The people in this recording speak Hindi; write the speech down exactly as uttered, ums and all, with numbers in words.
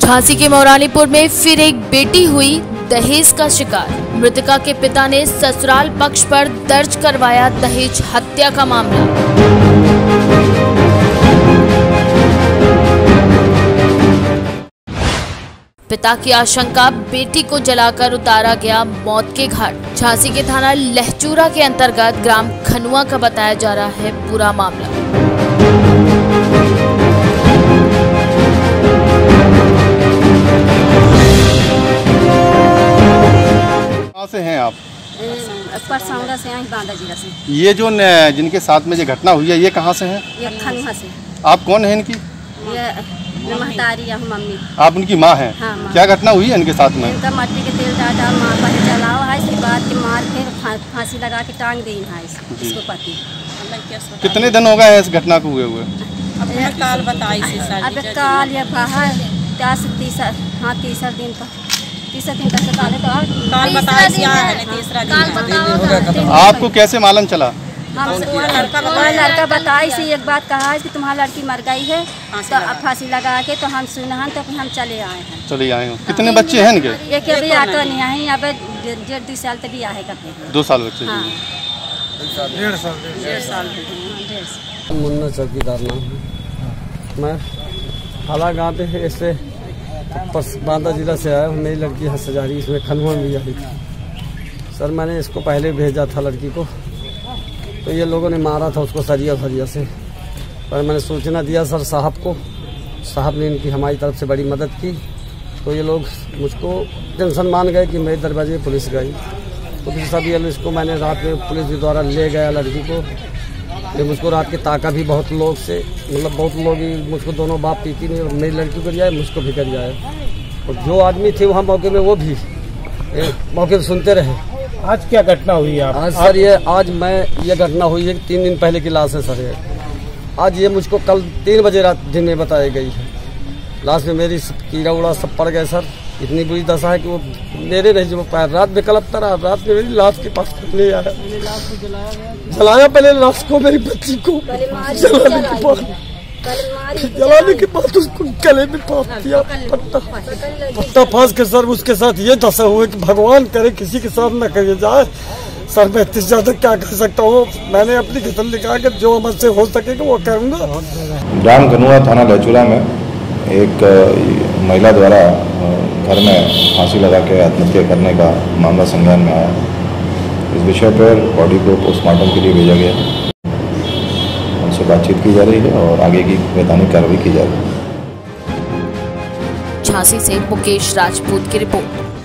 झांसी के मौरानीपुर में फिर एक बेटी हुई दहेज का शिकार। मृतका के पिता ने ससुराल पक्ष पर दर्ज करवाया दहेज हत्या का मामला। पिता की आशंका, बेटी को जलाकर उतारा गया मौत के घाट। झांसी के थाना लहचूरा के अंतर्गत ग्राम खनुआ का बताया जा रहा है पूरा मामला। कहाँ से हैं आप? परसौंगा से, यहाँ बांदा जिला से। ये जो जिनके साथ में ये घटना हुई है, ये कहाँ से हैं? ये खनुआ से। आप कौन है इनकी? ये महतारी या मम्मी। आप उनकी माँ हैं? हाँ, माँ। क्या घटना हुई है इनके साथ में? इनका मट्टी के तेल डाल डाल माँ पहले जलाओ है, इसके बाद के मार के फांसी लगा के टांग दी है इसको पति। कितने दिन हो गए इस घटना को हुए हुए? अब काल बताई अब काल या बाहर दस तीसरा हाँ तीसरा दिन तक तीसरा दिन तक काल तो काल बताया है तीसरा दिन। आपको कैसे मालूम चला? हम लड़का बताई से एक बात कहा है कि तुम्हारी लड़की मर गई है, तो अब फांसी लगा के तो हम सुना तो हम चले आए हैं। चले आए हो। कितने बच्चे हैं इनके? एक अभी आकर नहीं आए, यहाँ पे डेढ़ दो साल तक भी आएगा। दो साल बच्चे? हाँ। डेढ़ साल डेढ़ साल मुन्ना चौकीदार नाम है। मैं हाला गाँव पे ऐसे बांदा जिला से आया हूँ। मेरी लड़की हंस जा रही, इसमें खनवा भी आई थी। सर मैंने इसको पहले भेजा था लड़की को, तो ये लोगों ने मारा था उसको सरिया सरिया से। पर मैंने सूचना दिया सर साहब को, साहब ने इनकी हमारी तरफ से बड़ी मदद की। तो ये लोग मुझको टेंशन मान गए कि मेरे दरवाजे पुलिस गई। तो फिर सब ये इसको मैंने रात में पुलिस के द्वारा ले गया लड़की को। ये मुझको रात के ताका भी बहुत लोग से, मतलब बहुत लोग ही मुझको दोनों बाप पीती नहीं, मेरी लड़की को जाए मुझको भी कर जाए। और जो आदमी थे वहाँ मौके में वो भी मौके पर सुनते रहे। आज क्या घटना हुई है? आज सर ये आज मैं ये घटना हुई है तीन दिन पहले की लाश है सर ये। आज ये मुझको कल तीन बजे रात दिन में बताई गई है। लाश में मेरी कीड़ा उड़ा सब पड़ गए सर। इतनी बुरी दशा है कि वो मेरे नहीं जो पैर रात में कलपता रहा। रात में मेरी लाश के पास ले आया, जलाया पहले लाश को, मेरी बच्ची को जलाने के बाद जलाने के बाद उसको गले में फांस दिया, पट्टा पट्टा फांस के सर। उसके साथ ये दशा हुई कि भगवान करे किसी के साथ न करिए जाए। सर मैं इतनी ज्यादा क्या कर सकता हूँ? मैंने अपनी किस्म लिखा कि जो मुझसे हो सकेगा वो करूँगा। ग्राम खनुआ थाना लहचूरा में एक महिला द्वारा घर में फांसी लगा के आत्महत्या करने का मामला संज्ञान में आया। इस विषय पर बॉडी को पोस्टमार्टम के लिए भेजा गया है। उनसे बातचीत की जा रही है और आगे की वैधानिक कार्रवाई की जा रही है। झांसी से मुकेश राजपूत की रिपोर्ट।